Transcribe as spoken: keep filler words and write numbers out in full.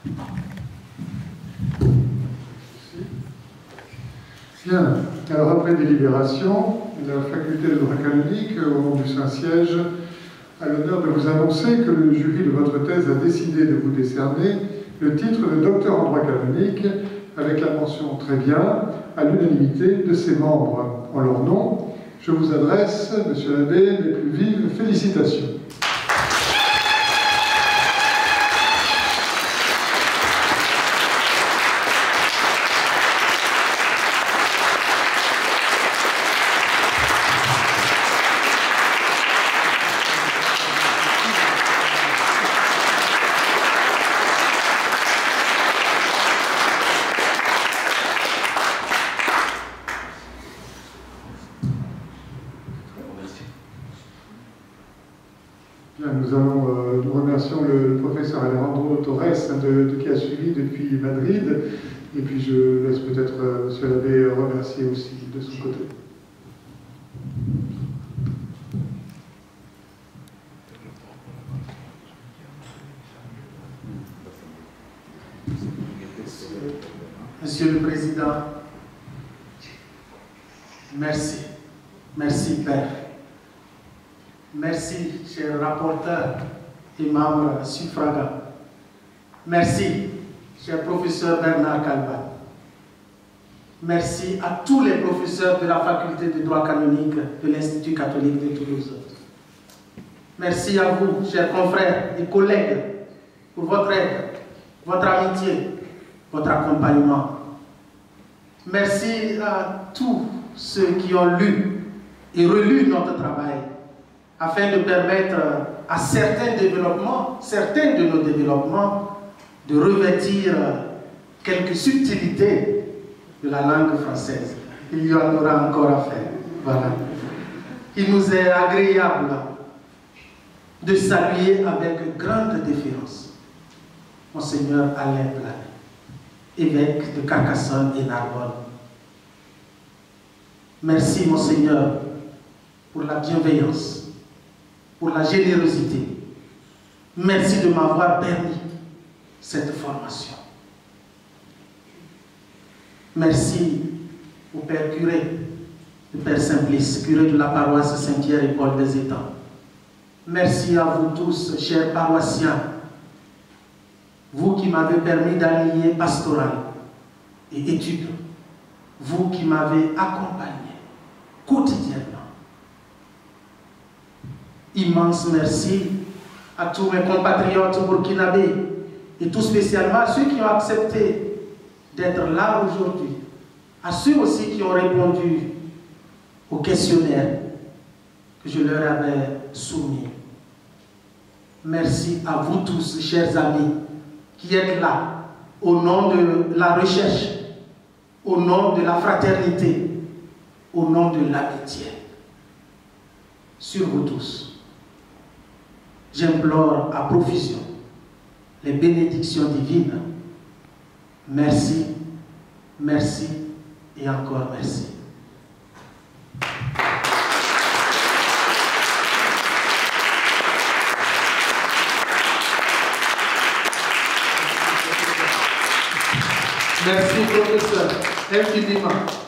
Bien, alors après délibération, la faculté de droit canonique, au nom du Saint-Siège, a l'honneur de vous annoncer que le jury de votre thèse a décidé de vous décerner le titre de docteur en droit canonique avec la mention très bien à l'unanimité de ses membres. En leur nom, je vous adresse, monsieur l'abbé, mes plus vives félicitations. Nous, allons, euh, nous remercions le, le professeur Alejandro Torres de, de, qui a suivi depuis Madrid. Et puis je laisse peut-être euh, monsieur l'abbé remercier aussi de son côté. Monsieur le Président, merci. Merci, Père. Merci, chers rapporteurs et membres suffragants. Merci, cher professeur Bernard Calvat. Merci à tous les professeurs de la faculté de droit canonique de l'Institut catholique de Toulouse. Merci à vous, chers confrères et collègues, pour votre aide, votre amitié, votre accompagnement. Merci à tous ceux qui ont lu et relu notre travail, afin de permettre à certains développements, certains de nos développements, de revêtir quelques subtilités de la langue française. Il y en aura encore à faire. Voilà. Il nous est agréable de saluer avec grande déférence Monseigneur Alain Blanet, évêque de Carcassonne et Narbonne. Merci, Monseigneur, pour la bienveillance, pour la générosité. Merci de m'avoir permis cette formation. Merci au Père curé, le Père Simplice, curé de la paroisse Saint-Pierre et Paul des Étangs. Merci à vous tous, chers paroissiens, vous qui m'avez permis d'allier pastoral et études, vous qui m'avez accompagné quotidiennement. Immense merci à tous mes compatriotes burkinabés et tout spécialement à ceux qui ont accepté d'être là aujourd'hui, à ceux aussi qui ont répondu au questionnaire que je leur avais soumis. Merci à vous tous, chers amis, qui êtes là au nom de la recherche, au nom de la fraternité, au nom de l'amitié. Sur vous tous, j'implore à profusion les bénédictions divines. Merci, merci et encore merci. Merci, professeur, infiniment.